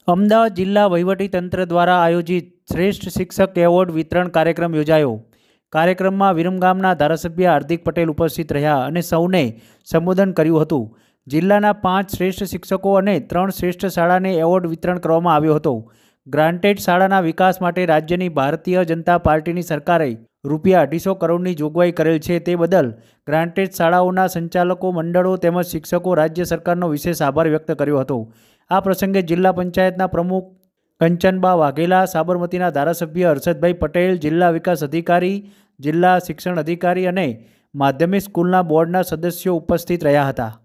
અમદાવાદ જિલ્લા વહીવટીતંત્ર દ્વારા આયોજિત શ્રેષ્ઠ શિક્ષક એવોર્ડ વિતરણ કાર્યક્રમ યોજાયો. કાર્યક્રમમાં વિરમગામના ધારાસભ્ય હાર્દિક પટેલ ઉપસ્થિત રહ્યા અને સૌને સંબોધન કર્યું હતું. જિલ્લાના 5 શ્રેષ્ઠ શિક્ષકો અને 3 શ્રેષ્ઠ શાળાને એવોર્ડ વિતરણ કરવામાં આવ્યો હતો. ગ્રાન્ટેડ શાળાના વિકાસ માટે રાજ્યની ભારતીય જનતા પાર્ટીની સરકારે ₹250 કરોડની જોગવાઈ કરેલ છે. તે બદલ ગ્રાન્ટેડ શાળાઓના સંચાલકો મંડળો તેમજ શિક્ષકો રાજ્ય સરકારનો વિશેષ આભાર વ્યક્ત કર્યો હતો. આ પ્રસંગે જિલ્લા પંચાયતના પ્રમુખ કંચનબા વાઘેલા, સાબરમતીના ધારાસભ્ય હર્ષદભાઈ પટેલ, જિલ્લા વિકાસ અધિકારી, જિલ્લા શિક્ષણ અધિકારી અને માધ્યમિક સ્કૂલના બોર્ડના સદસ્યો ઉપસ્થિત રહ્યા હતા.